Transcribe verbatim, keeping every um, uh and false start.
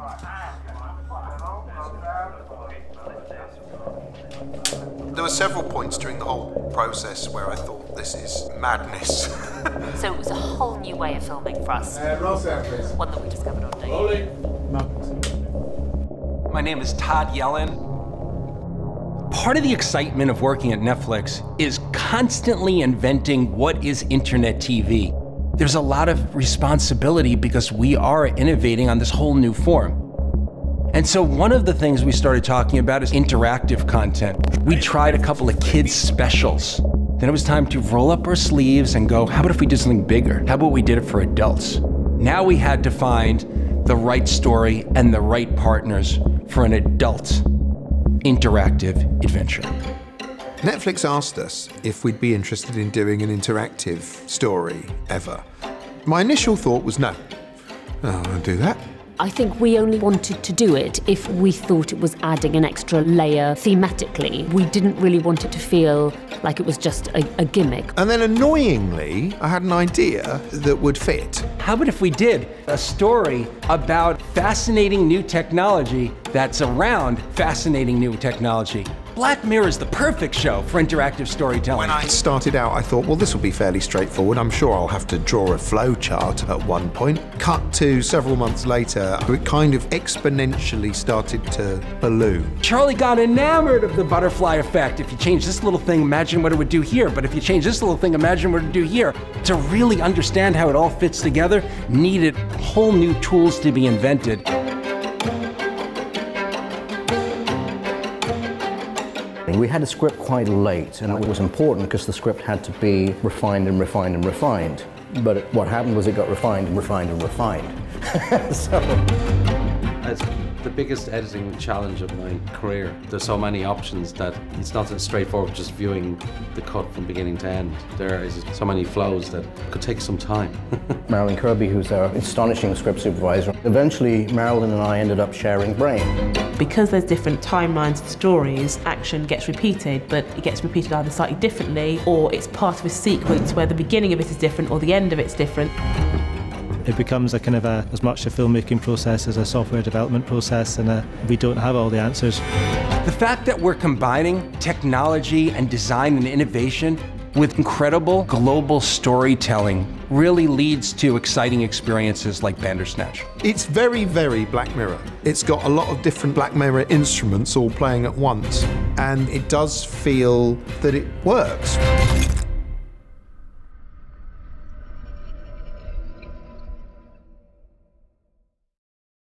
There were several points during the whole process where I thought, this is madness. So it was a whole new way of filming for us. Uh, roll sound, please. One that we discovered on day. Rolling. My name is Todd Yellen. Part of the excitement of working at Netflix is constantly inventing what is internet T V. There's a lot of responsibility because we are innovating on this whole new form. And so one of the things we started talking about is interactive content. We tried a couple of kids specials. Then it was time to roll up our sleeves and go, how about if we did something bigger? How about we did it for adults? Now we had to find the right story and the right partners for an adult interactive adventure. Netflix asked us if we'd be interested in doing an interactive story ever. My initial thought was no. Oh, I won't do that. I think we only wanted to do it if we thought it was adding an extra layer thematically. We didn't really want it to feel like it was just a, a gimmick. And then annoyingly, I had an idea that would fit. How about if we did a story about fascinating new technology that's around fascinating new technology? Black Mirror is the perfect show for interactive storytelling. When I started out, I thought, well, this will be fairly straightforward. I'm sure I'll have to draw a flow chart at one point. Cut to several months later, it kind of exponentially started to balloon. Charlie got enamored of the butterfly effect. If you change this little thing, imagine what it would do here. But if you change this little thing, imagine what it would do here. To really understand how it all fits together, needed whole new tools to be invented. We had a script quite late, and it was important because the script had to be refined and refined and refined. But it, what happened was it got refined and refined and refined. So. It's the biggest editing challenge of my career. There's so many options that it's not as straightforward just viewing the cut from beginning to end. There is so many flows that could take some time. Marilyn Kirby, who's our astonishing script supervisor, eventually Marilyn and I ended up sharing brain. Because there's different timelines of stories, action gets repeated, but it gets repeated either slightly differently or it's part of a sequence where the beginning of it is different or the end of it's different. It becomes a kind of a, as much a filmmaking process as a software development process, and a, we don't have all the answers. The fact that we're combining technology and design and innovation with incredible global storytelling really leads to exciting experiences like Bandersnatch. It's very, very Black Mirror. It's got a lot of different Black Mirror instruments all playing at once, and it does feel that it works.